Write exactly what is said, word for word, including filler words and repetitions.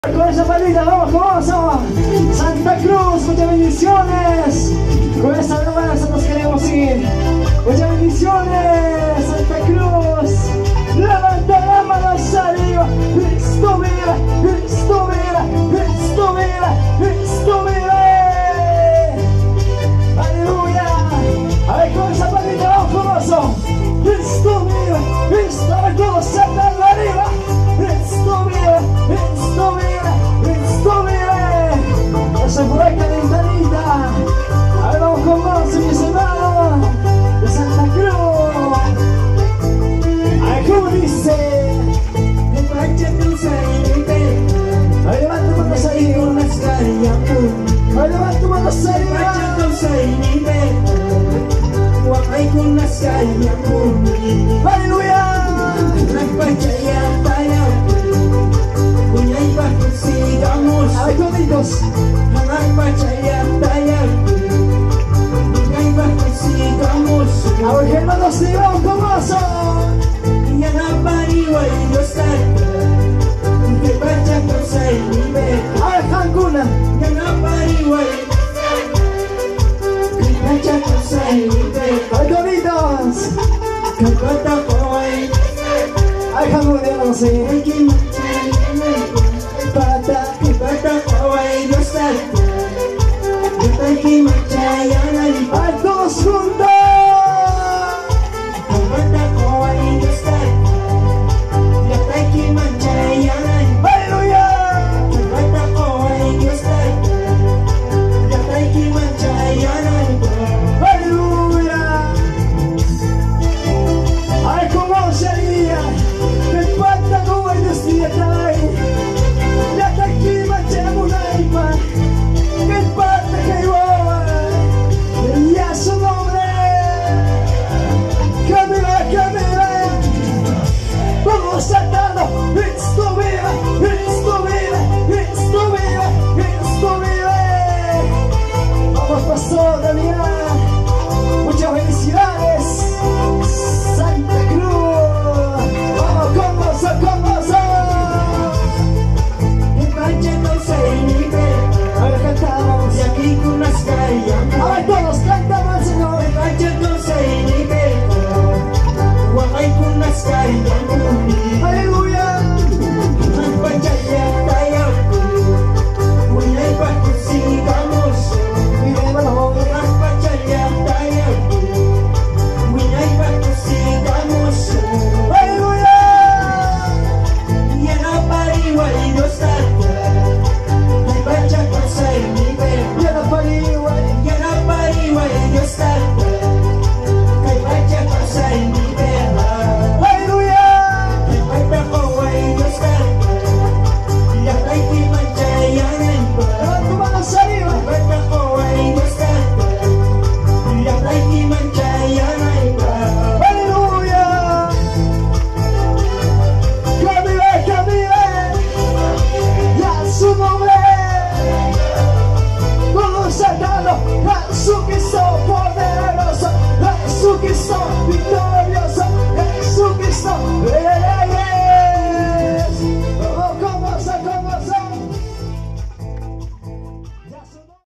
Con esa palita, vamos, vamos, Santa Cruz, muchas bendiciones. Con esa alabanza nos queremos ir. Muchas bendiciones, Santa Cruz. Levanta las manos arriba. Cristo vive, Cristo vive, Cristo vive, Cristo vive. Aleluya. A ver, con esa palita, vamos, vamos. Cristo vive, Cristo, a ver, todos saltando arriba. Cristo vive, Cristo vive, Cristo vive. Esa fue la calentadita. A ver, vamos con más, mis hermanos de Santa Cruz. A ver, ¿cómo dice? Me pacha tu saite. A ver, levanta tu manos ahí. Con las callamu. A ver, levanta tu manos Me ahí. pacha tu saite. Wakay con las callamu. Aleluya. Nagpachaya tayo. Kunya'y pagsigamos. A ver, toditos. Nagpachaya tayo. Kunya'y pagsigamos. A ver, hermanos, sí, vamos con más. Yang apariway Diyosan. Me pacha tu saite. A ver, Cancuna. Yang apariway. Me pacha tu saite. A ver, toditos. Kapata ko ay A ver, Cancuna, sí. Ay,